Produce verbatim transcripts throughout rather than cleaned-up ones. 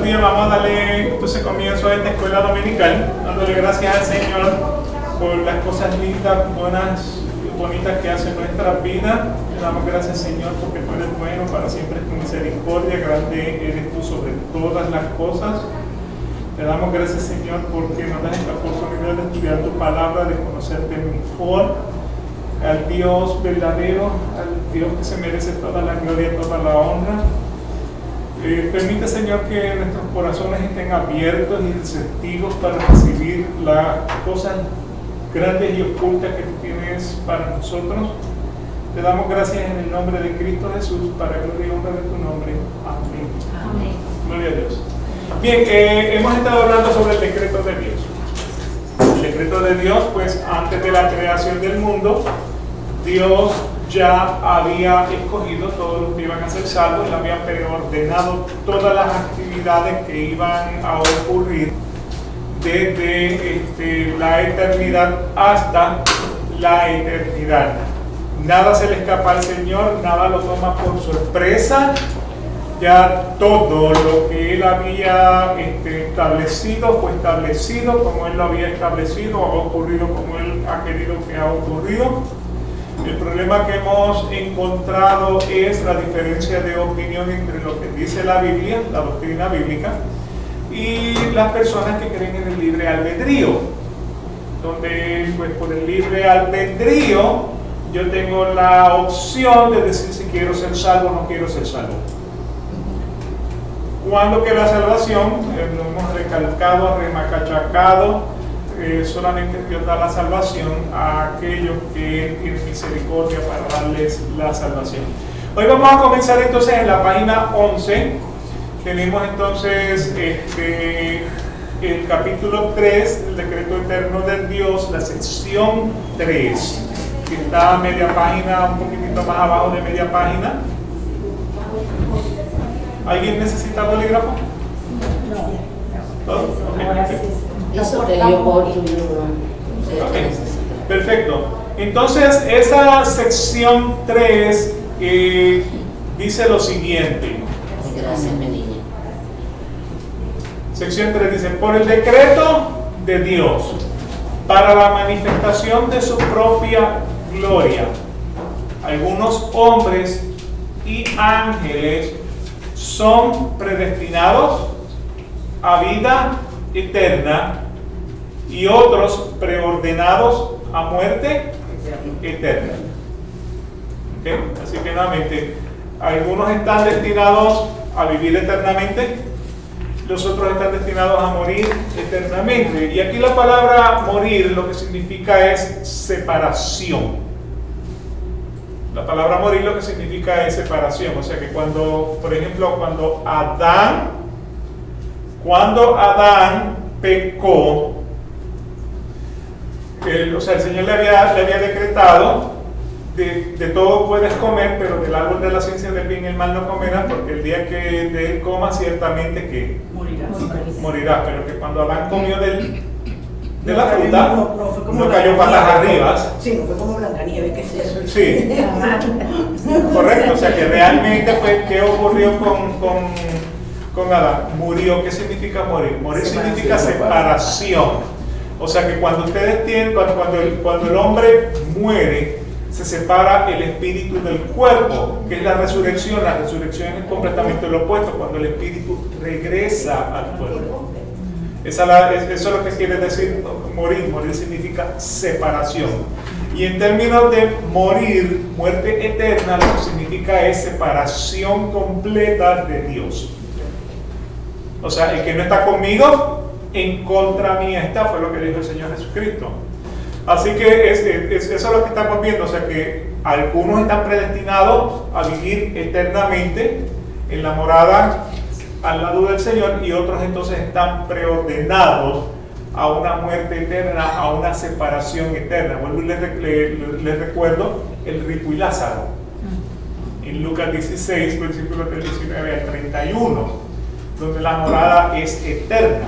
días vamos a darle entonces comienzo a esta escuela dominical, dándole gracias al Señor por las cosas lindas, buenas, bonitas que hace en nuestra vida. Le damos gracias, Señor, porque tú eres bueno, para siempre es tu misericordia, grande eres tú sobre todas las cosas. Le damos gracias, Señor, porque nos das esta oportunidad de estudiar tu palabra, de conocerte mejor, al Dios verdadero, al Dios que se merece toda la gloria y toda la honra. Eh, permite, Señor, que nuestros corazones estén abiertos y receptivos para recibir las cosas grandes y ocultas que tú tienes para nosotros. Te damos gracias en el nombre de Cristo Jesús, para gloria y honra de tu nombre. Amén. Amén. Gloria a Dios. Bien, eh, hemos estado hablando sobre el decreto de Dios. El decreto de Dios, pues antes de la creación del mundo, Dios ya había escogido todos los que iban a ser salvos, Él había preordenado todas las actividades que iban a ocurrir desde este, la eternidad hasta la eternidad. Nada se le escapa al Señor, nada lo toma por sorpresa. Ya todo lo que Él había este, establecido fue establecido como Él lo había establecido, ha ocurrido como Él ha querido que ha ocurrido. El problema que hemos encontrado es la diferencia de opinión entre lo que dice la Biblia, la doctrina bíblica, y las personas que creen en el libre albedrío, donde pues por el libre albedrío yo tengo la opción de decir si quiero ser salvo o no quiero ser salvo. Cuando que la salvación, eh, lo hemos recalcado, remacachacado, eh, solamente Dios da la salvación a aquellos que Él tiene misericordia para darles la salvación. Hoy vamos a comenzar entonces en la página once. Tenemos entonces este, el capítulo tres del decreto eterno de Dios, la sección tres, que está a media página, un poquitito más abajo de media página. ¿Alguien necesita bolígrafo? No. ¿Todo? Okay. Eso te dio por tu libro. Okay. Perfecto. Entonces, esa sección tres eh, dice lo siguiente. Gracias, mi niña. Sección tres dice: por el decreto de Dios, para la manifestación de su propia gloria, algunos hombres y ángeles son predestinados a vida eterna y otros preordenados a muerte eterna. ¿Okay? Así que nuevamente, algunos están destinados a vivir eternamente, los otros están destinados a morir eternamente. Y aquí la palabra morir lo que significa es separación. La palabra morir lo que significa es separación. O sea que cuando, por ejemplo, cuando Adán, cuando Adán pecó, el, o sea, el Señor le había, le había decretado, de, de todo puedes comer, pero del árbol de la ciencia del bien y el mal no comerás, porque el día que de él comas, ciertamente que morirás. morirás. Pero que cuando Adán comió del, de la fruta, no, no, no cayó patas arriba. Sí, no fue como Blancanieves, ¿qué es eso? Sí, correcto. O sea que realmente fue, ¿qué ocurrió con, con, con Adán? Murió. ¿Qué significa morir? Morir significa separación. O sea que cuando ustedes tienen, cuando, cuando, el, cuando el hombre muere, se separa el espíritu del cuerpo, que es la resurrección. La resurrección es completamente lo opuesto, cuando el espíritu regresa al cuerpo. Esa la, eso es lo que quiere decir morir. Morir significa separación. Y en términos de morir, muerte eterna, lo que significa es separación completa de Dios. O sea, el que no está conmigo, en contra mía está, fue lo que dijo el Señor Jesucristo. Así que es, es, eso es lo que estamos viendo. O sea que algunos están predestinados a vivir eternamente en la morada al lado del Señor, y otros entonces están preordenados a una muerte eterna, a una separación eterna. Vuelvo y les, les, les recuerdo el rico y Lázaro en Lucas dieciséis, versículos del diecinueve al treinta y uno, donde la morada es eterna.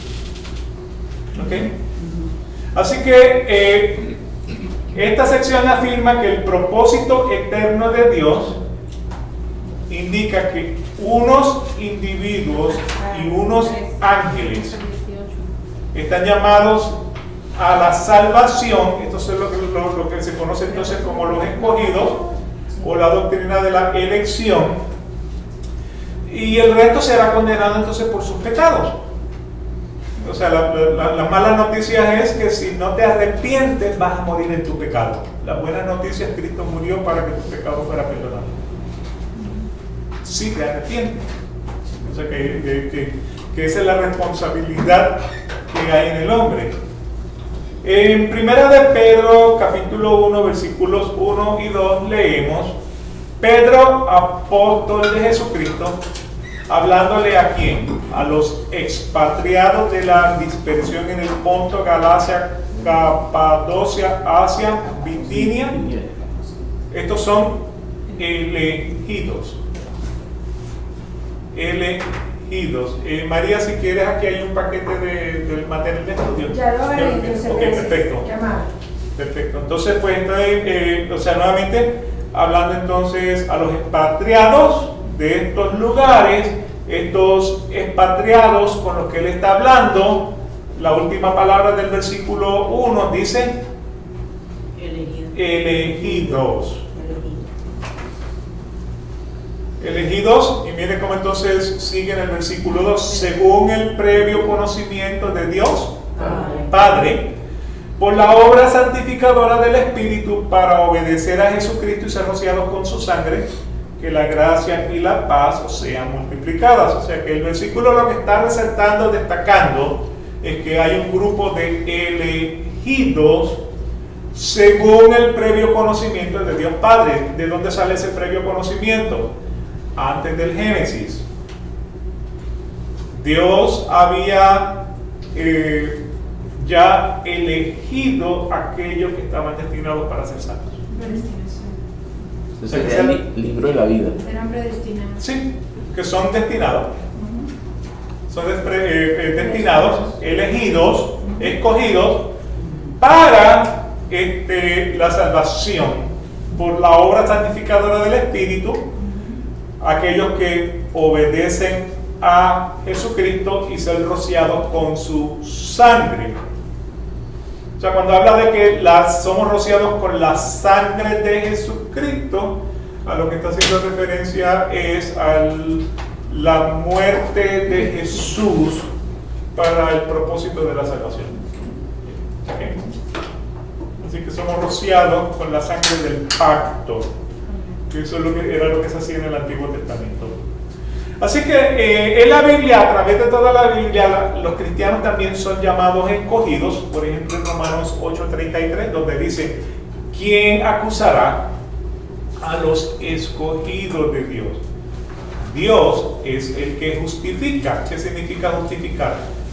¿Okay? Así que eh, esta sección afirma que el propósito eterno de Dios indica que unos individuos y unos ángeles están llamados a la salvación. Esto es lo que, lo, lo que se conoce entonces como los escogidos, o la doctrina de la elección, y el resto será condenado entonces por sus pecados. O sea, la, la, la mala noticia es que si no te arrepientes vas a morir en tu pecado. La buena noticia es que Cristo murió para que tu pecado fuera perdonado. Si te arrepientes. O sea, que, que, que, que esa es la responsabilidad que hay en el hombre. En Primera de Pedro, capítulo uno, versículos uno y dos, leemos: Pedro, apóstol de Jesucristo, hablándole a quién, a los expatriados de la dispersión en el Ponto, Galacia, Capadocia, Asia, Bitinia. Estos son elegidos. Elegidos. Eh, María, si quieres, aquí hay un paquete de, del material de estudio. Ya lo haré. Ok, okay, perfecto. Perfecto. Entonces, pues, entonces, eh, o sea, nuevamente, hablando entonces a los expatriados de estos lugares, estos expatriados con los que él está hablando, la última palabra del versículo uno dice Elegido. elegidos. Elegidos, y miren cómo entonces sigue en el versículo dos: según el previo conocimiento de Dios Padre. Padre, por la obra santificadora del Espíritu, para obedecer a Jesucristo y ser rociados con su sangre, que la gracia y la paz sean multiplicadas. O sea que el versículo lo que está resaltando, destacando, es que hay un grupo de elegidos según el previo conocimiento de Dios Padre. ¿De dónde sale ese previo conocimiento? Antes del Génesis, Dios había eh, ya elegido a aquellos que estaban destinados para ser salvos. Ese es el libro de la vida. Eran predestinados. Sí, que son destinados. Son des- eh, eh, destinados, elegidos, escogidos para este, la salvación por la obra santificadora del Espíritu. Aquellos que obedecen a Jesucristo y ser rociados con su sangre. O sea, cuando habla de que las, somos rociados con la sangre de Jesucristo, a lo que está haciendo referencia es a la muerte de Jesús para el propósito de la salvación. ¿Okay? Así que somos rociados con la sangre del pacto. Eso es lo que, era lo que se hacía en el Antiguo Testamento. Así que eh, en la Biblia, a través de toda la Biblia, los cristianos también son llamados escogidos. Por ejemplo, en Romanos ocho treinta y tres, donde dice: ¿quién acusará a los escogidos de Dios? Dios es el que justifica. ¿Qué significa justificar?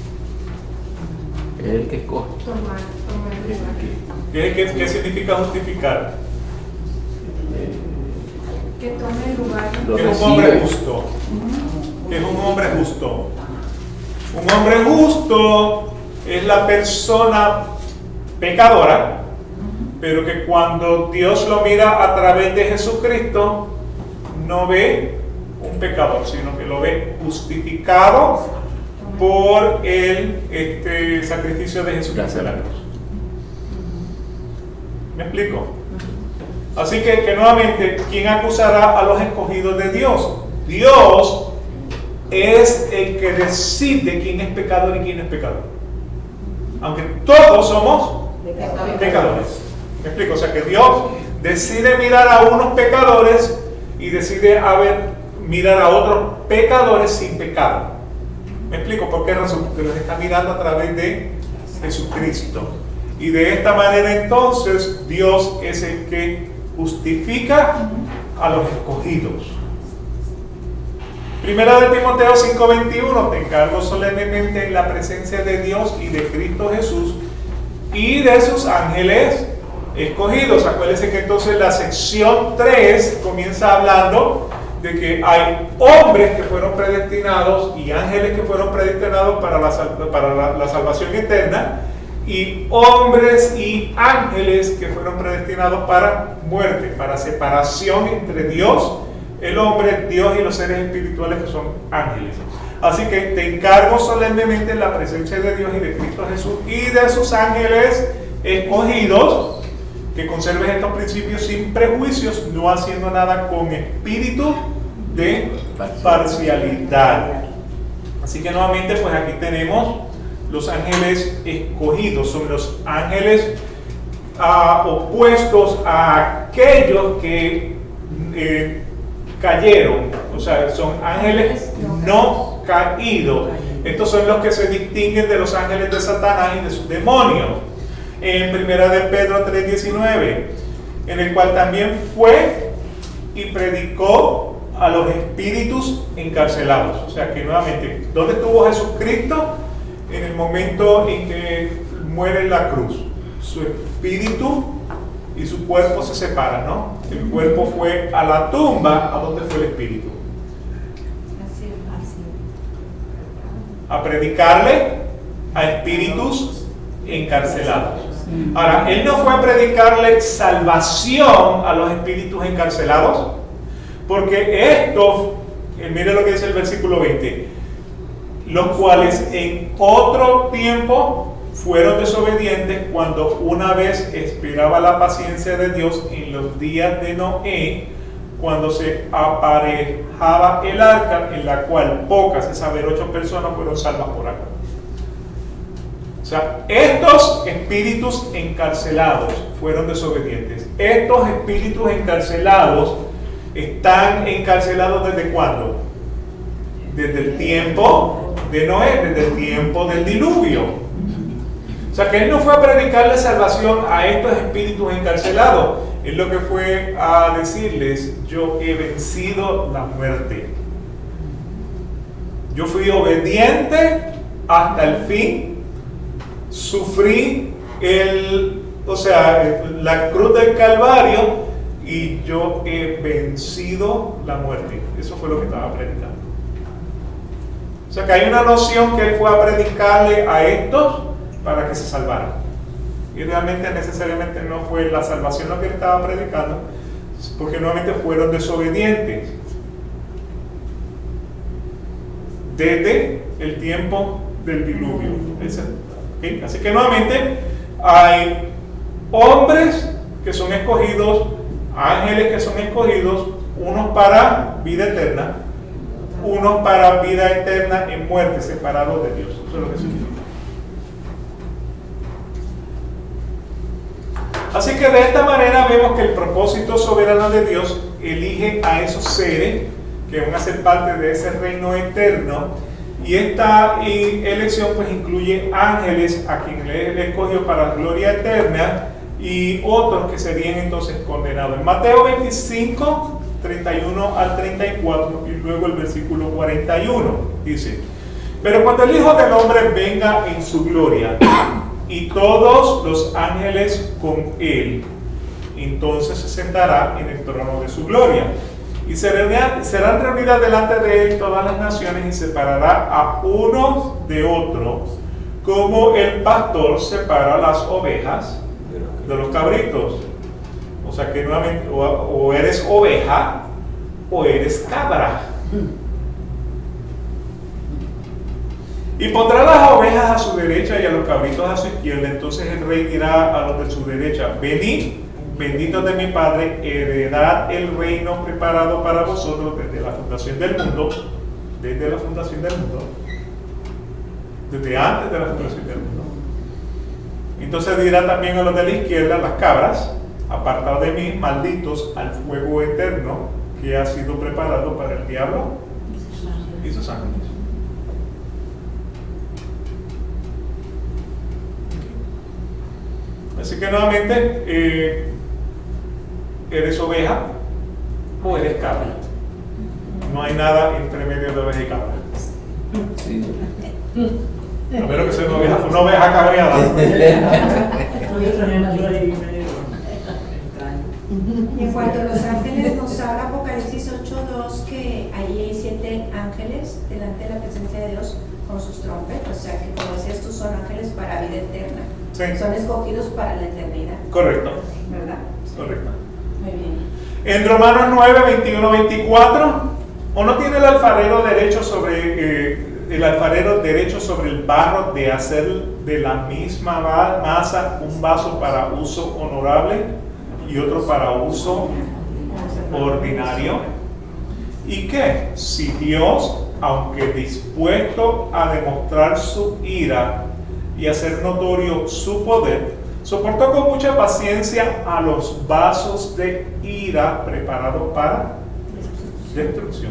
Es el que escoge. Tomar, tomar el lugar. ¿Qué, qué, qué significa justificar? Que tome el lugar. Lo Que es un recibe. hombre justo. Que es un hombre justo. Un hombre justo es la persona pecadora, pero que cuando Dios lo mira a través de Jesucristo, no ve un pecador, sino que lo ve justificado por el este, sacrificio de Jesucristo en la cruz. ¿Me explico? Así que, que nuevamente, ¿quién acusará a los escogidos de Dios? Dios es el que decide quién es pecador y quién es pecador. Aunque todos somos pecadores. ¿Me explico? O sea que Dios decide mirar a unos pecadores y decide a ver, mirar a otros pecadores sin pecado. ¿Me explico? ¿Por qué razón? Porque los está mirando a través de Jesucristo. Y de esta manera entonces Dios es el que justifica a los escogidos. Primera de Timoteo cinco veintiuno: te encargo solemnemente en la presencia de Dios y de Cristo Jesús y de sus ángeles escogidos. Acuérdense que entonces la sección tres comienza hablando de que hay hombres que fueron predestinados y ángeles que fueron predestinados para la, para la, la salvación eterna, y hombres y ángeles que fueron predestinados para muerte, para separación entre Dios el hombre, Dios y los seres espirituales que son ángeles. Así que te encargo solemnemente en la presencia de Dios y de Cristo Jesús y de sus ángeles escogidos, que conserves estos principios sin prejuicios, no haciendo nada con espíritu de parcialidad. Así que nuevamente, pues aquí tenemos los ángeles escogidos, son los ángeles uh, opuestos a aquellos que eh, cayeron, o sea, son ángeles no caídos. Estos son los que se distinguen de los ángeles de Satanás y de sus demonios. En primera de Pedro tres diecinueve, en el cual también fue y predicó a los espíritus encarcelados. O sea que nuevamente, ¿dónde estuvo Jesucristo? En el momento en que muere en la cruz. Su espíritu y su cuerpo se separan, ¿no? El cuerpo fue a la tumba. ¿A dónde fue el espíritu? A predicarle a espíritus encarcelados. Ahora, él no fue a predicarle salvación a los espíritus encarcelados, porque esto, mire lo que dice el versículo veinte, los cuales en otro tiempo fueron desobedientes cuando una vez esperaba la paciencia de Dios en los días de Noé, cuando se aparejaba el arca, en la cual pocas, es saber, ocho personas fueron salvas por agua. O sea, estos espíritus encarcelados fueron desobedientes. Estos espíritus encarcelados están encarcelados ¿desde cuándo? Desde el tiempo de Noé, desde el tiempo del diluvio. O sea, que él no fue a predicarle salvación a estos espíritus encarcelados. Él lo que fue a decirles: yo he vencido la muerte. Yo fui obediente hasta el fin. Sufrí el, o sea, la cruz del Calvario y yo he vencido la muerte. Eso fue lo que estaba predicando. O sea que hay una noción que él fue a predicarle a estos para que se salvaran. Y realmente necesariamente no fue la salvación lo que él estaba predicando, porque nuevamente fueron desobedientes desde el tiempo del diluvio. ¿Okay? Así que nuevamente hay hombres que son escogidos, ángeles que son escogidos, unos para vida eterna, unos para vida eterna en muerte, separados de Dios. Eso es lo que significa. Así que de esta manera vemos que el propósito soberano de Dios elige a esos seres que van a ser parte de ese reino eterno. Y esta elección pues incluye ángeles a quienes él escogió para gloria eterna y otros que serían entonces condenados. En Mateo veinticinco, treinta y uno al treinta y cuatro, y luego el versículo cuarenta y uno dice: pero cuando el Hijo del Hombre venga en su gloria y todos los ángeles con él, entonces se sentará en el trono de su gloria. Y serán, serán reunidas delante de él todas las naciones, y separará a unos de otros, como el pastor separa las ovejas de los cabritos. O sea que nuevamente, o, o eres oveja o eres cabra. Y pondrá las ovejas a su derecha y a los cabritos a su izquierda. Entonces el rey dirá a los de su derecha: venid, benditos de mi Padre, heredad el reino preparado para vosotros desde la fundación del mundo, desde la fundación del mundo, desde antes de la fundación del mundo. Entonces dirá también a los de la izquierda, las cabras: apartados de mí, malditos, al fuego eterno que ha sido preparado para el diablo y sus ángeles. Así que nuevamente, eh, ¿eres oveja o eres cabra? No hay nada entre medio de oveja y cabra. Sí. A menos que sea una oveja, una oveja cabreada. En cuanto a los ángeles, nos habla Apocalipsis ocho dos que allí hay siete ángeles delante de la presencia de Dios con sus trompetas. O sea que, como decías tú, son ángeles para vida eterna. Sí. Son escogidos para la eternidad. Correcto. ¿Verdad? Correcto. Muy bien. En Romanos nueve, veintiuno, veinticuatro, ¿o no tiene el alfarero derecho sobre eh, el alfarero derecho sobre el barro de hacer de la misma masa un vaso para uso honorable y otro para uso ordinario? ¿Y qué? Si Dios, aunque dispuesto a demostrar su ira y hacer notorio su poder, soportó con mucha paciencia a los vasos de ira preparados para destrucción.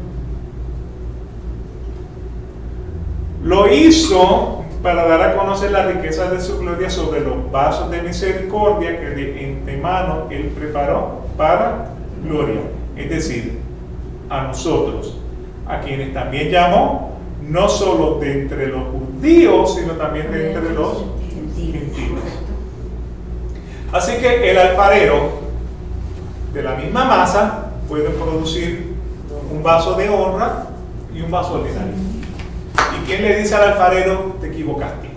Lo hizo para dar a conocer la riqueza de su gloria sobre los vasos de misericordia que de antemano Él preparó para gloria. Es decir, a nosotros, a quienes también llamó, no solo de entre los judíos, sino también de entre los gentiles. Así que el alfarero, de la misma masa, puede producir un vaso de honra y un vaso ordinario. ¿Y quién le dice al alfarero, te equivocaste?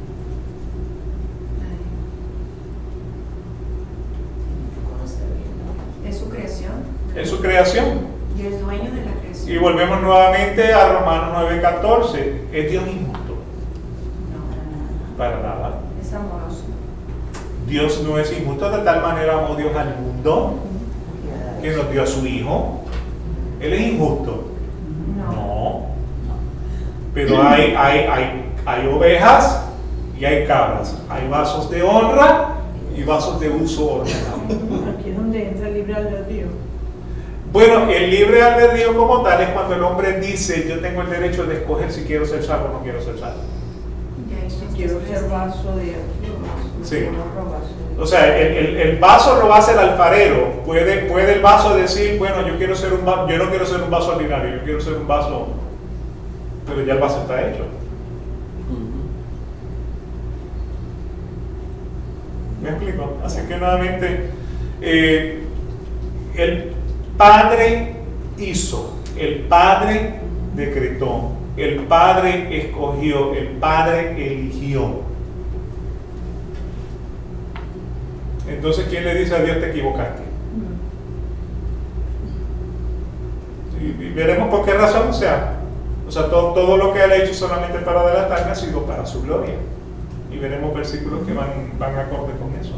Es su creación. Es su creación. Y es dueño de la creación. Y volvemos nuevamente a Romanos nueve, catorce. ¿Es Dios injusto? No, Para nada. es amoroso. Dios no es injusto, de tal manera amó Dios al mundo que nos dio a su Hijo. ¿Él es injusto? No. No. Pero hay, hay, hay, hay ovejas y hay cabras. Hay vasos de honra y vasos de uso ordinario. Aquí es donde entra el libre albedrío. Bueno, el libre albedrío como tal es cuando el hombre dice, yo tengo el derecho de escoger si quiero ser salvo o no quiero ser salvo. Ya hizo Si quiero ustedes ser vaso de Sí. otro vaso de- O sea, el, el, el vaso lo va a hacer el alfarero. Puede, puede el vaso decir, bueno, yo quiero ser un vaso, yo no quiero ser un vaso ordinario, yo quiero ser un vaso, pero ya el vaso está hecho. ¿Me explico? Así que nuevamente, eh, el Padre hizo, el Padre decretó, el Padre escogió, el Padre eligió. Entonces, ¿quién le dice a Dios te equivocaste? Y, y veremos por qué razón, o sea, o sea todo, todo lo que Él ha hecho solamente para adelantarme ha sido para su gloria. Y veremos versículos que van, van acorde con eso.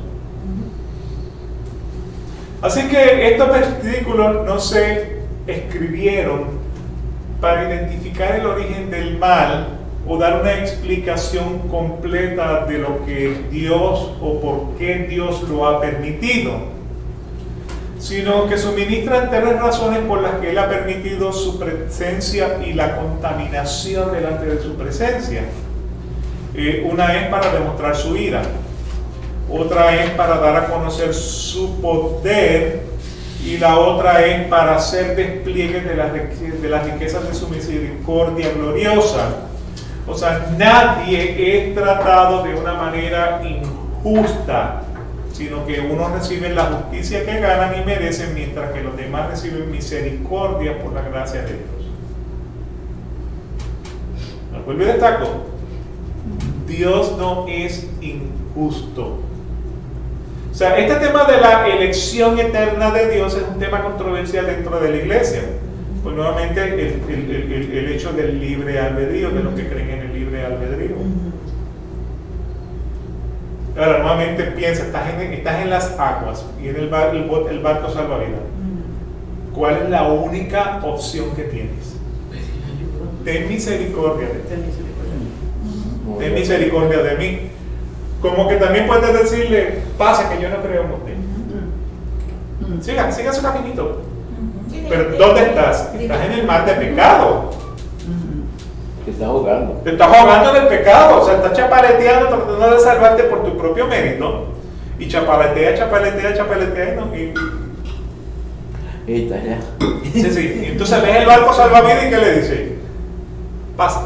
Así que estos versículos no se escribieron para identificar el origen del mal o dar una explicación completa de lo que Dios o por qué Dios lo ha permitido, sino que suministran tres razones por las que Él ha permitido su presencia y la contaminación delante de su presencia. Eh, una es para demostrar su ira, otra es para dar a conocer su poder y la otra es para hacer despliegue de las, de las riquezas de su misericordia gloriosa. O sea, nadie es tratado de una manera injusta, sino que unos reciben la justicia que ganan y merecen, mientras que los demás reciben misericordia por la gracia de Dios. ¿Me vuelvo y destaco? Dios no es injusto. O sea, este tema de la elección eterna de Dios es un tema controversial dentro de la iglesia. Pues nuevamente el, el, el, el hecho del libre albedrío, de los que creen en el libre albedrío. Ahora, nuevamente piensa, estás en, estás en las aguas y en el, bar, el, el barco salvavidas. ¿Cuál es la única opción que tienes? Ten misericordia de ti. Ten misericordia. Ten misericordia de mí. Como que también puedes decirle, pasa que yo no creo en usted. Siga, siga su caminito. Pero ¿dónde estás? Estás en el mar de pecado. Te estás ahogando. Te estás ahogando en el pecado. O sea, estás chapaleteando, tratando de salvarte por tu propio mérito. Y chapaletea, chapaletea, chapaletea. Y no, y, Ahí está ya. sí, sí. Y entonces ves el barco salvavidas y ¿qué le dice? Pasa.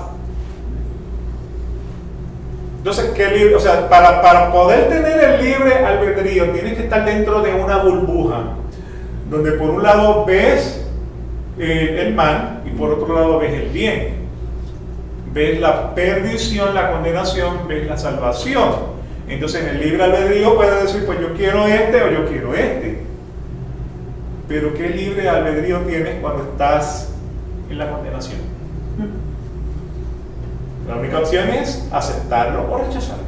Entonces, ¿qué libre? O sea, para, para poder tener el libre albedrío, tienes que estar dentro de una burbuja, donde por un lado ves eh, el mal y por otro lado ves el bien. Ves la perdición, la condenación, ves la salvación. Entonces, en el libre albedrío puedes decir, pues yo quiero este o yo quiero este. Pero qué libre albedrío tienes cuando estás en la condenación. La única opción es aceptarlo o rechazarlo.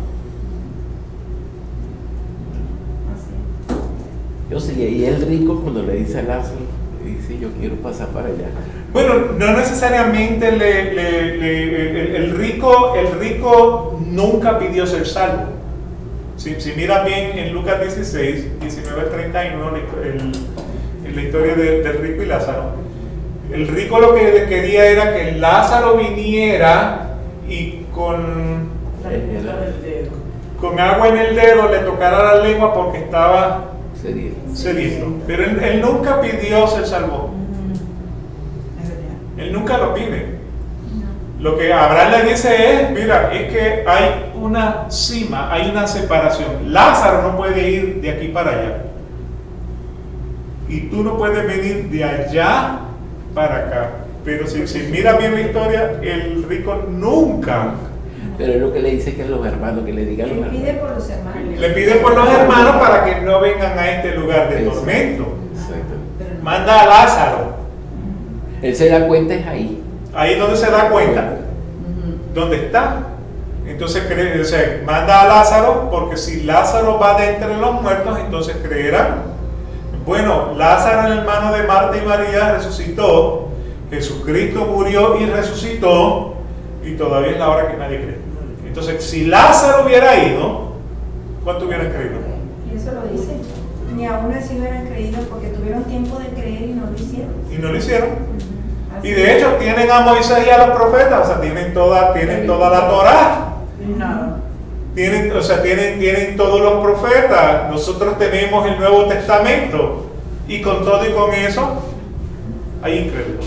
Yo sí, y el rico cuando le dice a Lázaro, le dice, yo quiero pasar para allá. Bueno, no necesariamente le, le, le, el, el, rico, el rico nunca pidió ser salvo. Si, si miras bien en Lucas dieciséis, diecinueve al treinta y uno, el, la historia de, del rico y Lázaro, el rico lo que quería era que Lázaro viniera y con, con agua en el dedo le tocara la lengua porque estaba Sediento. sediento. Pero él, él nunca pidió ser salvo. Él nunca lo pide. Lo que Abraham le dice es, mira, es que hay una cima, hay una separación. Lázaro no puede ir de aquí para allá. Y tú no puedes venir de allá para acá. Pero si, si mira bien la historia, el rico nunca. Pero es lo que le dice que los hermanos, que le digan Le los pide hermanos. por los hermanos. Le pide por los hermanos para que no vengan a este lugar de Exacto. tormento. Exacto. Manda a Lázaro. Él se da cuenta es ahí. Ahí es donde se da cuenta. ¿Dónde está? Entonces cree, o sea, manda a Lázaro, porque si Lázaro va de entre los muertos, entonces creerán. Bueno, Lázaro, el hermano de Marta y María, resucitó. Jesucristo murió y resucitó. Y todavía es la hora que nadie cree. Entonces, si Lázaro hubiera ido, ¿cuánto hubieran creído? Y eso lo dice. Ni aún así hubieran creído porque tuvieron tiempo de creer y no lo hicieron. Y no lo hicieron. Así Y de hecho tienen a Moisés y a los profetas, o sea, tienen toda, tienen toda la Torá. Nada. Tienen, o sea, tienen, tienen todos los profetas. Nosotros tenemos el Nuevo Testamento. Y con todo y con eso, hay incrédulos.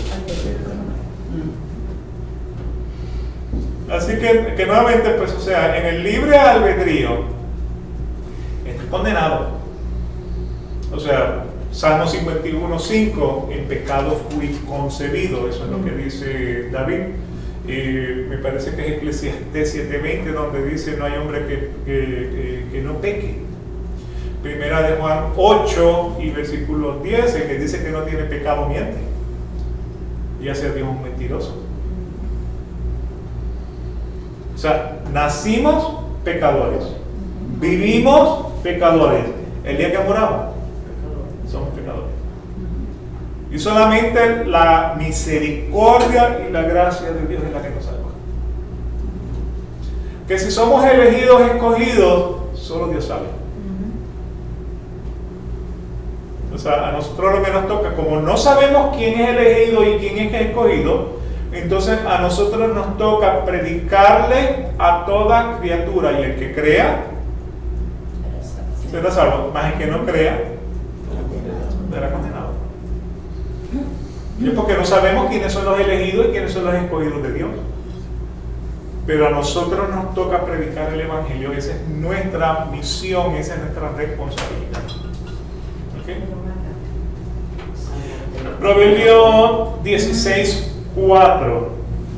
Así que, que nuevamente, pues, o sea, en el libre albedrío, está condenado. O sea, Salmo cincuenta y uno, cinco, en pecado fui concebido, eso es lo que dice David. Eh, me parece que es Eclesiastés siete veinte, donde dice no hay hombre que, que, que, que no peque. Primera de Juan ocho y versículo diez, el que dice que no tiene pecado miente, y hace Dios un mentiroso. O sea, nacimos pecadores, vivimos pecadores, el día que muramos somos pecadores. Y solamente la misericordia y la gracia de Dios es la que nos salva. Que si somos elegidos, escogidos, solo Dios sabe. O sea, a nosotros lo que nos toca, como no sabemos quién es elegido y quién es escogido, entonces a nosotros nos toca predicarle a toda criatura, y el que crea será salvo, más el que no crea será condenado. Y es porque no sabemos quiénes son los elegidos y quiénes son los escogidos de Dios. Pero a nosotros nos toca predicar el Evangelio, esa es nuestra misión, esa es nuestra responsabilidad. ¿Okay? Proverbio dieciséis, cuatro.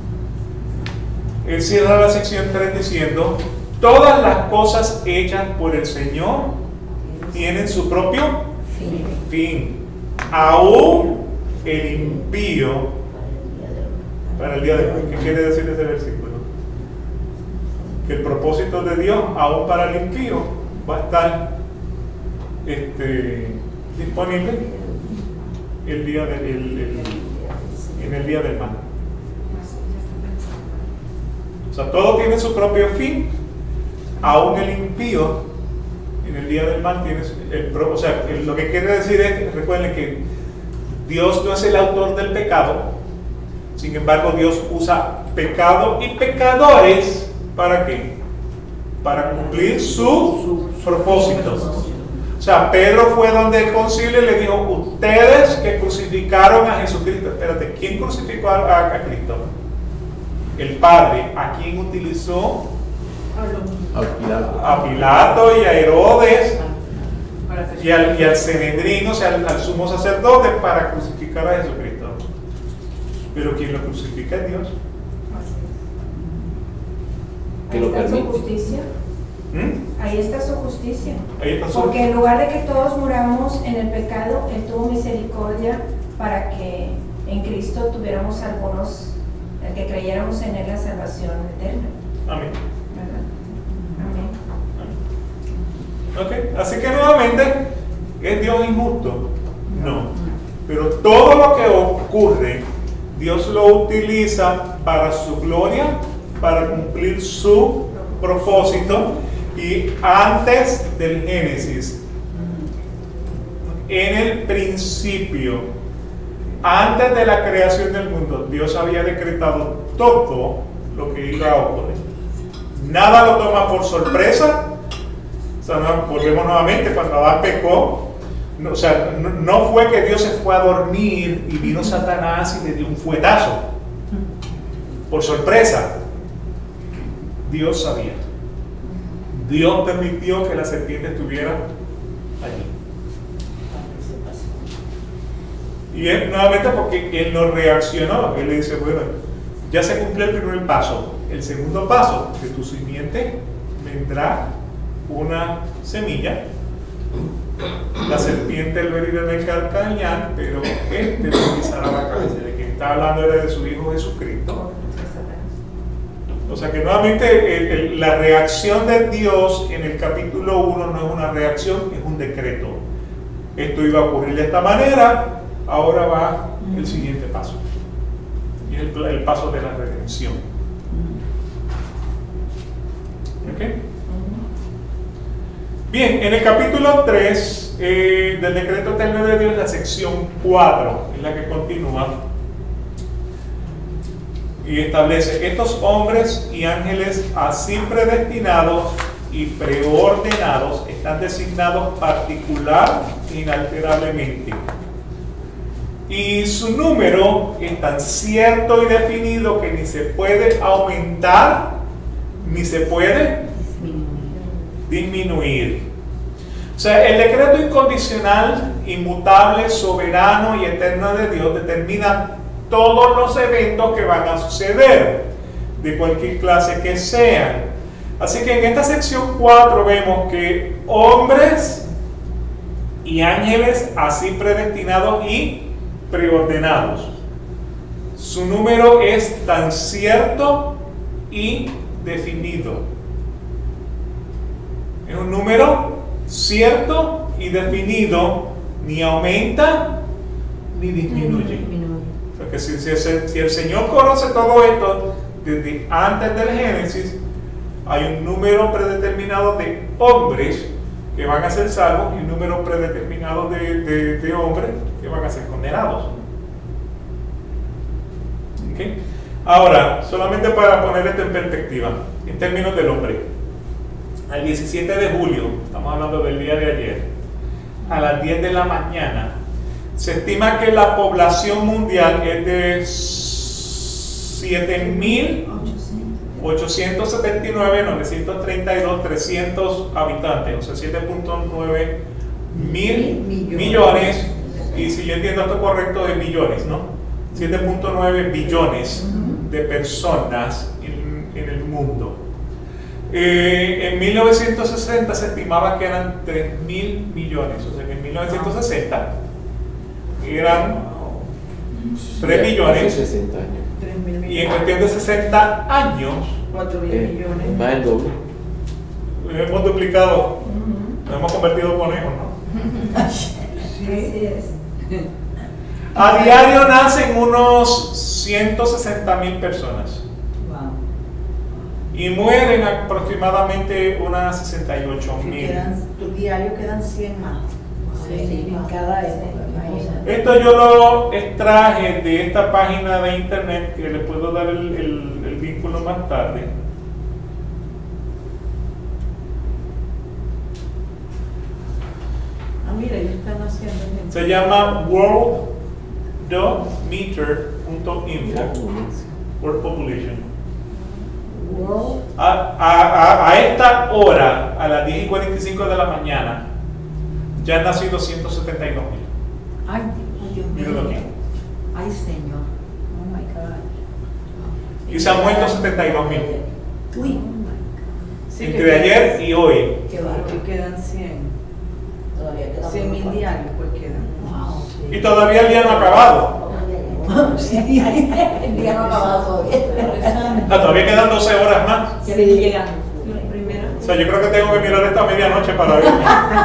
Él cierra la sección tres diciendo: todas las cosas hechas por el Señor tienen su propio Fin. fin. Aún el impío para el día de hoy. ¿Qué quiere decir ese versículo? Que el propósito de Dios, aún para el impío, va a estar este, disponible el día del, el, el, en el día del mal. O sea, todo tiene su propio fin, aún el impío en el día del mal tiene el propio. O sea, el, lo que quiere decir es, recuerden que Dios no es el autor del pecado, sin embargo Dios usa pecado y pecadores, ¿para qué? Para cumplir su propósito. O sea, Pedro fue donde el concilio y le dijo: ustedes que crucificaron a Jesucristo. Espérate, ¿quién crucificó a, a, a Cristo? El Padre. ¿A quién utilizó? A Pilato. A Pilato y a Herodes y al, y al Sanedrín, o sea, al, al sumo sacerdote, para crucificar a Jesucristo. Pero quien lo crucifica es Dios. Que lo ¿Está en su permite. justicia? ¿Mm? Ahí está su justicia. Ahí está su- Porque en lugar de que todos muramos en el pecado, Él tuvo misericordia para que en Cristo tuviéramos algunos, el que creyéramos en Él, la salvación eterna. Amén. ¿Verdad? Amén. Ok, así que nuevamente, ¿es Dios injusto? No. Pero todo lo que ocurre, Dios lo utiliza para su gloria, para cumplir su propósito. Y antes del Génesis, en el principio, antes de la creación del mundo, Dios había decretado todo lo que iba a ocurrir. Nada lo toma por sorpresa. O sea, no, volvemos nuevamente, cuando Adán pecó, no, o sea, no, no fue que Dios se fue a dormir y vino Satanás y le dio un fuetazo. Por sorpresa. Dios sabía. Dios permitió que la serpiente estuviera allí. Y él, nuevamente porque él no reaccionó. Él le dice, bueno, ya se cumplió el primer paso. El segundo paso, de tu simiente vendrá una semilla. La serpiente lo herirá en el calcañar, pero este le pisará la cabeza. De quien está hablando era de su Hijo Jesucristo. O sea que nuevamente el, el, la reacción de Dios en el capítulo uno no es una reacción, es un decreto. Esto iba a ocurrir de esta manera, ahora va el siguiente paso. Y es el, el paso de la redención. ¿Ok? Bien, en el capítulo tres eh, del decreto eterno de Dios, la sección cuatro es la que continúa. Y establece: estos hombres y ángeles así predestinados y preordenados están designados particular e inalterablemente. Y su número es tan cierto y definido que ni se puede aumentar ni se puede disminuir. O sea, el decreto incondicional, inmutable, soberano y eterno de Dios determina todos los eventos que van a suceder, de cualquier clase que sean. Así que en esta sección cuatro vemos que hombres y ángeles así predestinados y preordenados. Su número es tan cierto y definido. Es un número cierto y definido, ni aumenta ni disminuye. Porque si, si, si el Señor conoce todo esto desde antes del Génesis, hay un número predeterminado de hombres que van a ser salvos y un número predeterminado de, de, de hombres que van a ser condenados. ¿Okay? Ahora, solamente para poner esto en perspectiva, en términos del hombre, al diecisiete de julio, estamos hablando del día de ayer, a las diez de la mañana, se estima que la población mundial es de siete mil ochocientos setenta y nueve mil novecientos treinta y dos trescientos habitantes, o sea, siete punto nueve mil millones. millones, y si yo entiendo esto correcto, de millones, ¿no? siete punto nueve billones de personas en, en el mundo. Eh, en mil novecientos sesenta se estimaba que eran tres mil millones, o sea que en mil novecientos sesenta eran tres millones. sesenta años. Y en cuestión de sesenta años, cuatro mil Eh, millones. más del doble. hemos duplicado, nos hemos convertido en conejos, ¿no? Así es. A diario nacen unos ciento sesenta mil personas Wow. y mueren aproximadamente unas sesenta y ocho Si mil. quedan, tu diario quedan cien más. Sí, en cada época, imagínate. Esto yo lo extraje de esta página de internet que les puedo dar el, el, el vínculo más tarde. Ah, mira, ellos están haciendo gente. Se llama world dot meter punto info, World Population. World, A, a, a, a esta hora, a las diez y cuarenta y cinco de la mañana, ya han nacido ciento setenta y dos mil. Ay, Dios mío. Míralo aquí. Ay, Señor. oh my God. Y se han muerto setenta y dos mil. Uy. Sí, entre que ayer y hoy. Que va, que quedan cien. Todavía queda cien mil diarios, pues quedan. Y todavía el día no ha acabado. Sí. El día no ha acabado todavía. Ah, todavía quedan doce horas más. Ya viene llegando. Primero. O sea, yo creo que tengo que mirar esta medianoche para ver.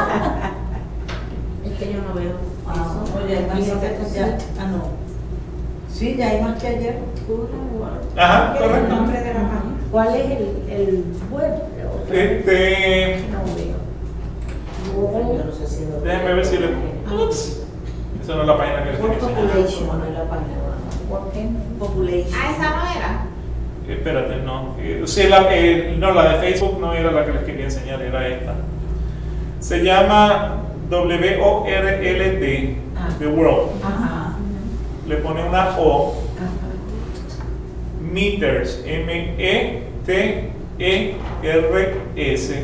Es que yo no veo. Ah, eso. oye, Aquí no te ya, ah, no. Sí, ya hay más que ayer. Ajá, ¿Qué es el correcto. nombre de la página? ¿Cuál es el, el web? Este, No veo. Yo no sé si lo- déjenme ver si le. Ups. Esa no es la página que les World quería enseñar. Population. No es la página. ¿Por qué? Population. Ah, esa no era. Eh, Espérate, no. Eh, sí, la, eh, no, la de Facebook no era la que les quería enseñar, era esta. Se llama W O R L D, Ah. The World. Ajá. Le pone una O, Ajá. Meters, M E T E R S,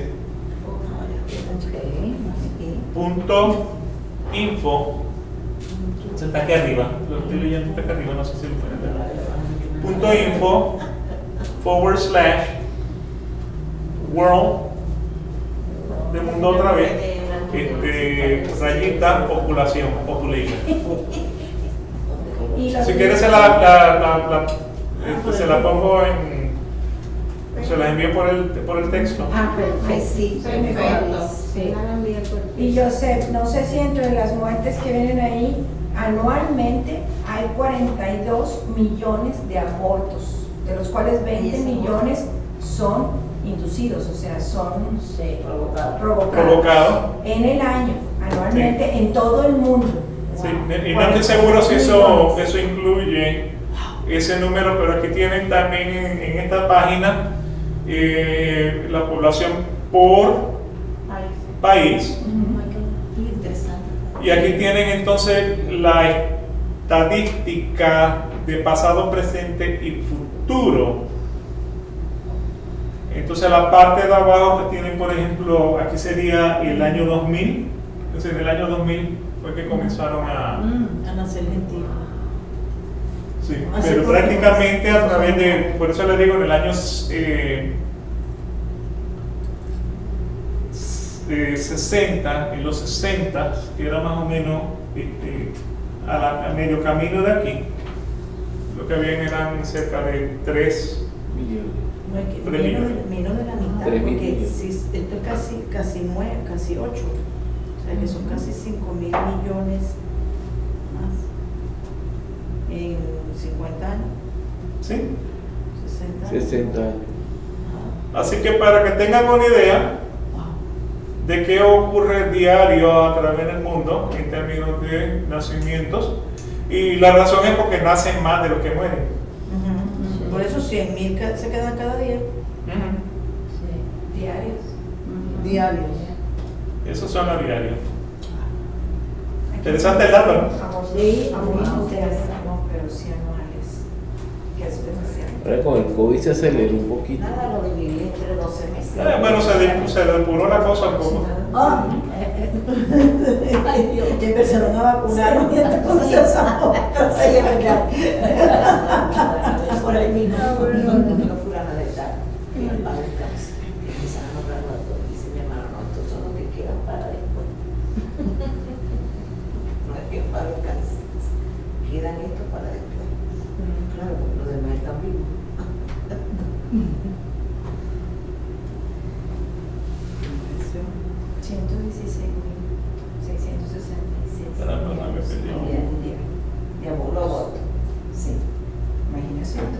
punto info. Se está aquí arriba, lo estoy leyendo está aquí arriba, no sé si lo pueden ver. Punto info, forward slash, world, de mundo otra vez, este, rayita, populación, population. Y los Si quieres se la, la, la, la- este, se la pongo en, se la envío por el, por el texto. Ah, Ay, perfecto. sí, Perfecto. Sí. Y Joseph, no sé si entre las muertes que vienen ahí, anualmente hay cuarenta y dos millones de abortos, de los cuales veinte millones son inducidos, o sea, son Sí, provocado. provocados. Provocado. En el año, anualmente, en todo el mundo. Sí, y no estoy seguro si eso, eso incluye ese número, pero aquí tienen también en, en esta página eh, la población por país. Muy interesante. Y aquí tienen entonces la estadística de pasado, presente y futuro. Entonces la parte de abajo que tienen, por ejemplo, aquí sería el año dos mil. Entonces en el año dos mil fue que comenzaron a... Mm, a nacer gentil. Sí, Así pero como- prácticamente a través de, por eso les digo, en el año eh, eh, sesenta, en los sesenta, que era más o menos este, a, la- a medio camino de aquí, lo que habían eran cerca de tres. Millones. No, es que Tres menos, millones. de- menos de la mitad, Tres porque millones. si, esto es casi, casi nueve, casi ocho. O sea que son casi cinco mil millones más en cincuenta años, ¿Sí? sesenta años. sesenta años. Así que para que tengan una idea Wow. de qué ocurre diario a través del mundo en términos de nacimientos, y la razón es porque nacen más de los que mueren. Ujú. Por eso cien mil se quedan cada día. Diarios. Diarios. Eso son a diario. Interesante el dato, ¿no? Abortos, Sí, abortos muy de interesante. no, pero sí anuales, que es demasiado. Ahora con el COVID se aceleró un poquito. Nada, lo dividí entre doce meses. Eh, bueno, se, de- se depuró la cosa un poco. Ah, Ay, Dios. y empezaron a vacunar y entonces se abortan. Sí, es verdad. Por ahí mismo. No fulana de tal. Que el padre descanse. Empezaron a nombrar a todos. Dice mi hermano, no, estos son los que quedan para después. No es que para descansar. Quedan estos para después. Claro, porque los demás están vivos. ciento dieciséis mil seiscientos sesenta y seis. Caramba, no me perdí. Bien, bien. De aborto. Sí. Imagínese tú.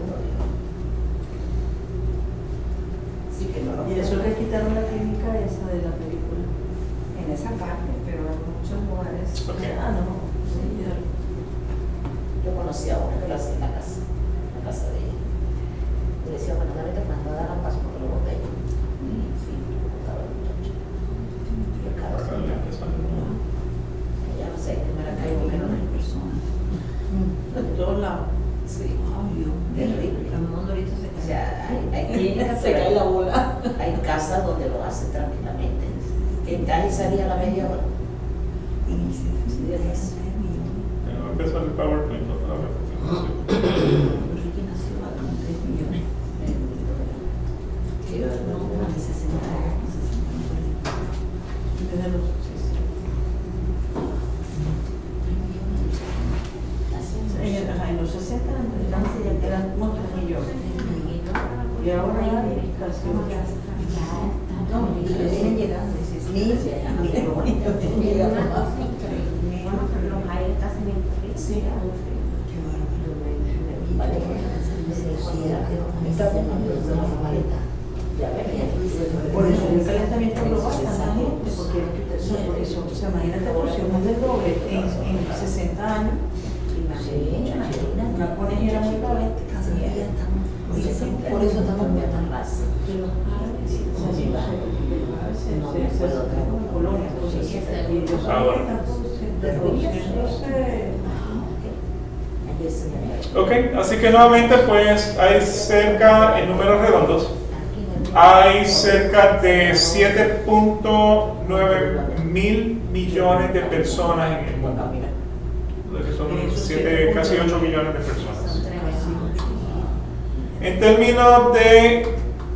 Sí que no lo Y eso que quitaron la clínica esa de la película. En esa parte, pero en muchos lugares. Ok. Ah, no. Sí, ya. Yo conocí a una que lo hacía en la casa, en la casa de ella. Y le decía, bueno, dame te mando a dar a paso porque lo boté. Y sí, lo botaba el muchacho. Y el carro se iba. Ella no sé, que me la caigo que no hay personas. De todos lados. Sí, Ay, Dios. terrible. El mundo ahorita se O sea, hay, hay clínicas, Se cae la pero bola. hay casas donde lo hacen tranquilamente. Entrar y salir a la media hora. Sí, es. Tengo que empezar el PowerPoint otra vez. Enrique nació a los tres millones. Sí, no, más de sesenta Y ahora hay casi ocho. No, y le siguen llegando, dices, mil, mil, Los aires casi me sí, qué bárbaro. Por eso el calentamiento global tanta gente, porque por eso, o sea, imagínate, por más del doble en, en sesenta años. Una conejera muy caótica. Por eso estamos muy atrás. Ahora. Ok, así que nuevamente pues hay cerca, en números redondos, hay cerca de siete punto nueve mil millones de personas en el mundo. Que son siete, casi ocho millones de personas. En términos de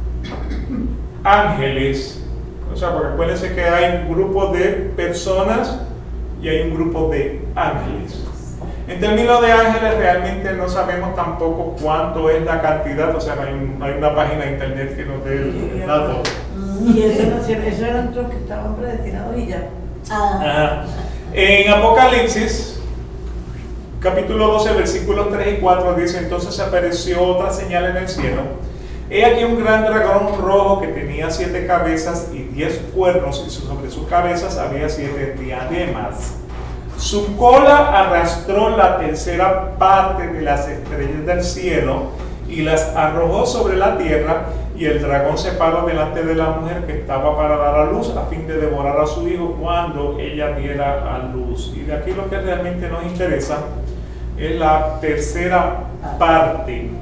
ángeles, o sea, porque acuérdense que hay un grupo de personas y hay un grupo de ángeles. En términos de ángeles realmente no sabemos tampoco cuánto es la cantidad, o sea, hay, un, hay una página de internet que nos dé el dato. Y eso, eso eran los que estaban predestinados y ya. Ajá. En Apocalipsis, capítulo doce, versículos tres y cuatro, dice: entonces apareció otra señal en el cielo. He aquí un gran dragón rojo que tenía siete cabezas y diez cuernos, y sobre sus cabezas había siete diademas. Su cola arrastró la tercera parte de las estrellas del cielo y las arrojó sobre la tierra, y el dragón se paró delante de la mujer que estaba para dar a luz, a fin de devorar a su hijo cuando ella diera a luz. Y de aquí lo que realmente nos interesa es la tercera parte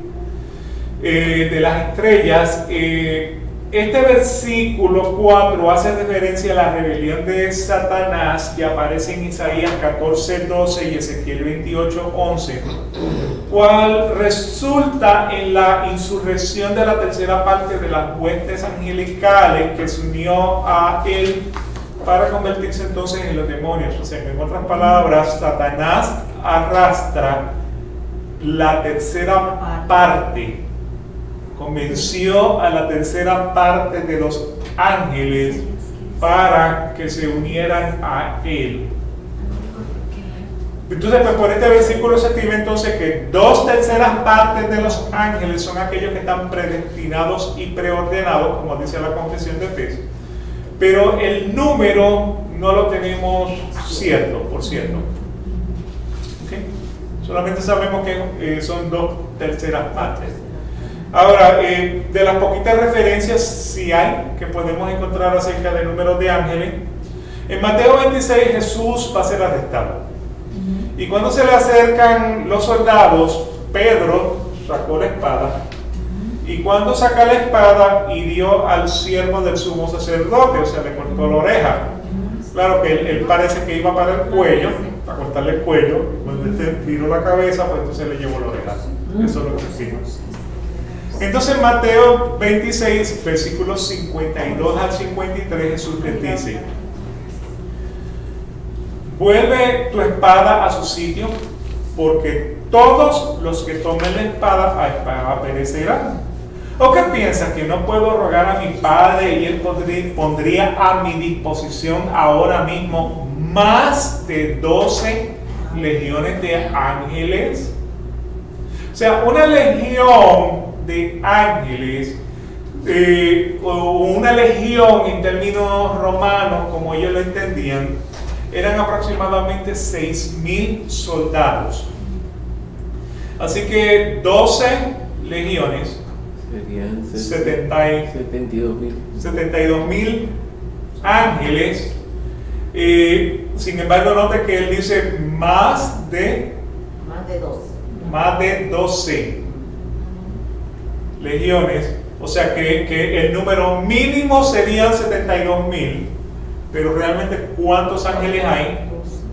eh, de las estrellas. Eh, este versículo cuatro hace referencia a la rebelión de Satanás que aparece en Isaías catorce, doce y Ezequiel veintiocho, once, cual resulta en la insurrección de la tercera parte de las huestes angelicales que se unió a él para convertirse entonces en los demonios. O sea que en otras palabras, Satanás arrastra la tercera parte, convenció a la tercera parte de los ángeles para que se unieran a él. Entonces, pues por este versículo se estima entonces que dos terceras partes de los ángeles son aquellos que están predestinados y preordenados, como dice la confesión de fe, pero el número no lo tenemos cierto, por cierto. ¿Okay? Solamente sabemos que eh, son dos terceras partes. Ahora, eh, de las poquitas referencias sí hay que podemos encontrar acerca del número de ángeles. En Mateo veintiséis Jesús va a ser arrestado. Y cuando se le acercan los soldados, Pedro sacó la espada. Y cuando saca la espada, hirió al siervo del sumo sacerdote, o sea, le cortó la oreja. Claro que él, él parece que iba para el cuello, para cortarle el cuello. Cuando él tiró la cabeza, pues entonces le llevó la oreja. Eso es lo que decimos. Entonces Mateo veintiséis, versículos cincuenta y dos al cincuenta y tres, Jesús les dice: vuelve tu espada a su sitio, porque todos los que tomen la espada a espada perecerán. ¿O qué piensas? ¿Que no puedo rogar a mi Padre y Él podría, pondría a mi disposición ahora mismo más de doce legiones de ángeles? O sea, una legión de ángeles, eh, o una legión en términos romanos, como ellos lo entendían, eran aproximadamente seis mil soldados. Así que doce legiones serían setenta y dos mil ángeles. Eh, sin embargo, note que él dice más de Más de doce. más de doce legiones, o sea que, que el número mínimo serían setenta y dos mil, pero realmente ¿cuántos ángeles hay?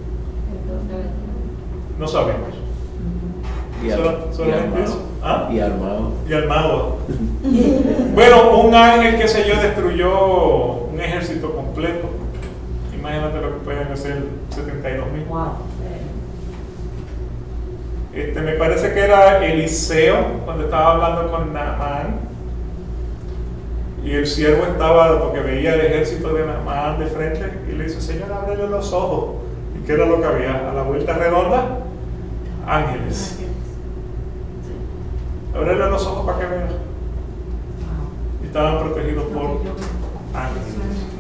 No sabemos. Y, ar Solo, y solamente armado. eso. ¿Ah? Y armado. Y armado. Bueno, un ángel, qué sé yo, destruyó un ejército completo. Imagínate lo que pueden hacer setenta y dos mil. Wow. Este, me parece que era Eliseo cuando estaba hablando con Naamán, Y el siervo estaba, porque veía el ejército de Naamán de frente, y le dice, Señor, ábrele los ojos. ¿Y qué era lo que había? A la vuelta redonda, ángeles. Ábrele los ojos para que vean. Y estaban protegidos por ángeles.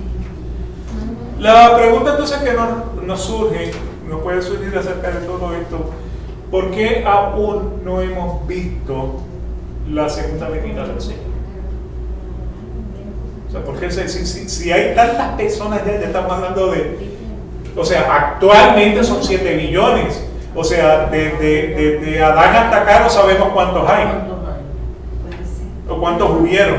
La pregunta entonces que nos, nos surge, nos puede surgir acerca de todo esto, ¿por qué aún no hemos visto la segunda venida del Señor? O sea, porque si, si, si hay tantas personas ya, ya estamos hablando de, o sea, actualmente son siete billones, o sea, de, de, de, de Adán hasta acá no sabemos cuántos hay, o cuántos hubieron.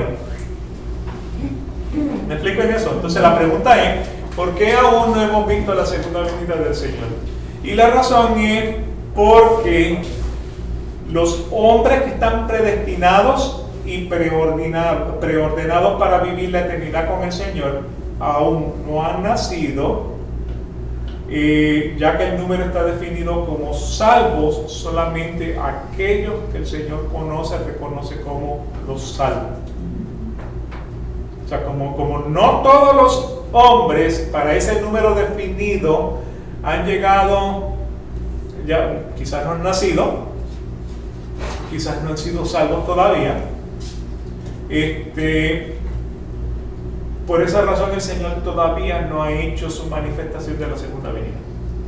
¿Me explico en eso? Entonces la pregunta es, ¿por qué aún no hemos visto la segunda venida del Señor? Y la razón es porque los hombres que están predestinados y preordinados, preordenados para vivir la eternidad con el Señor aún no han nacido, eh, ya que el número está definido como salvos solamente aquellos que el Señor conoce, reconoce como los salvos. O sea, como, como no todos los hombres para ese número definido han llegado, ya quizás no han nacido, quizás no han sido salvos todavía. Este, por esa razón el Señor todavía no ha hecho su manifestación de la segunda venida.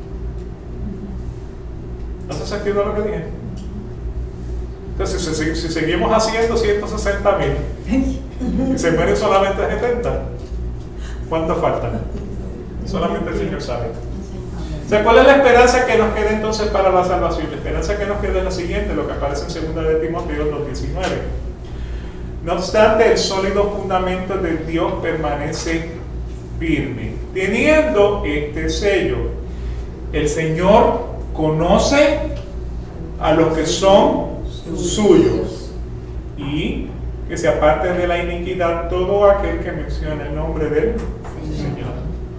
¿Hace sentido lo que dije? Entonces, si, si, si seguimos haciendo ciento sesenta mil y se mueren solamente setenta, ¿cuántos faltan? Solamente el Señor sabe. O sea, ¿cuál es la esperanza que nos queda entonces para la salvación? La esperanza que nos queda es la siguiente, lo que aparece en segunda de Timoteo dos diecinueve. No obstante, el sólido fundamento de Dios permanece firme, teniendo este sello: el Señor conoce a los que son suyos, y que se aparte de la iniquidad todo aquel que menciona el nombre del Señor.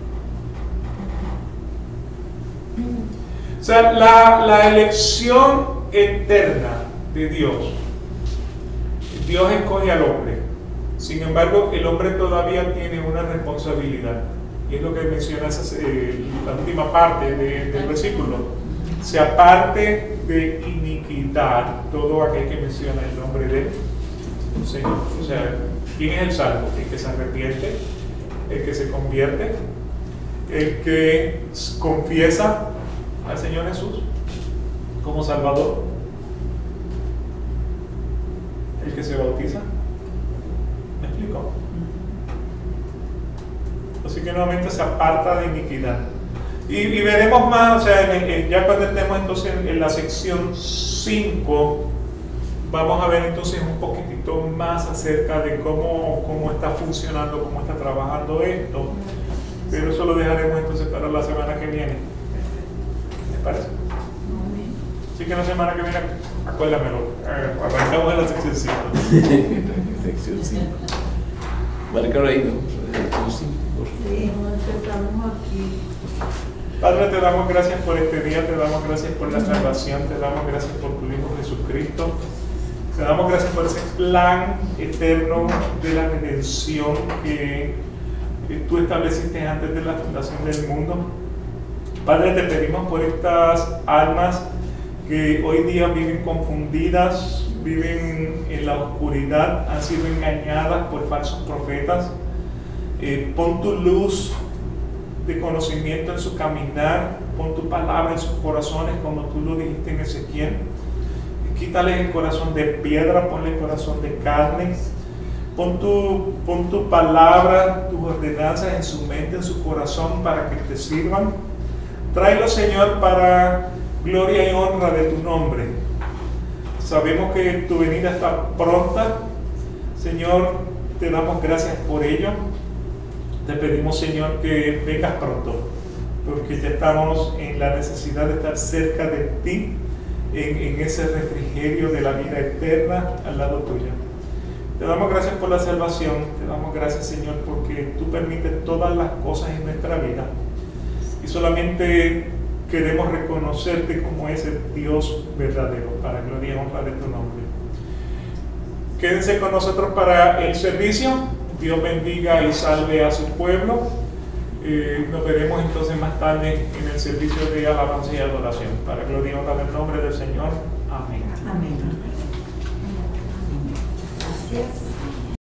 O sea, la, la elección eterna de Dios. Dios escoge al hombre. Sin embargo, el hombre todavía tiene una responsabilidad. Y es lo que menciona eh, la última parte de, del versículo. Se aparte de iniquidad todo aquel que menciona el nombre del Señor. O sea, ¿quién es el salvo? El que se arrepiente, el que se convierte, el que confiesa al Señor Jesús como Salvador, el que se bautiza. ¿Me explico? Así que nuevamente se aparta de iniquidad. Y, y veremos más, o sea, en, en, ya cuando estemos entonces en, en la sección cinco, vamos a ver entonces un poquitito más acerca de cómo, cómo está funcionando, cómo está trabajando esto. Pero eso lo dejaremos entonces para la semana que viene. ¿Les parece? Así que la semana que viene, acuérdamelo, arrancamos en la sección cinco. Sección cinco. Marca ahí, ¿no? Sección cinco. Sí, empezamos aquí. Padre, te damos gracias por este día, te damos gracias por la salvación, te damos gracias por tu Hijo Jesucristo, te damos gracias por ese plan eterno de la redención que, que tú estableciste antes de la fundación del mundo. Padre, te pedimos por estas almas que hoy día viven confundidas, viven en la oscuridad, han sido engañadas por falsos profetas. Eh, pon tu luz de conocimiento en su caminar, pon tu palabra en sus corazones como tú lo dijiste en Ezequiel. Quítale el corazón de piedra, ponle el corazón de carne. Pon tu, pon tu palabra, tus ordenanzas en su mente, en su corazón, para que te sirvan. Tráelo, Señor, para gloria y honra de tu nombre. Sabemos que tu venida está pronta. Señor, te damos gracias por ello. Te pedimos, Señor, que vengas pronto, porque ya estamos en la necesidad de estar cerca de ti, en, en ese refrigerio de la vida eterna al lado tuyo. Te damos gracias por la salvación, te damos gracias, Señor, porque tú permites todas las cosas en nuestra vida y solamente queremos reconocerte como ese Dios verdadero, para gloria y honra de tu nombre. Quédense con nosotros para el servicio. Dios bendiga y salve a su pueblo. Eh, nos veremos entonces más tarde en el servicio de alabanza y adoración. Para gloria y honra del nombre del Señor. Amén. Amén. Gracias.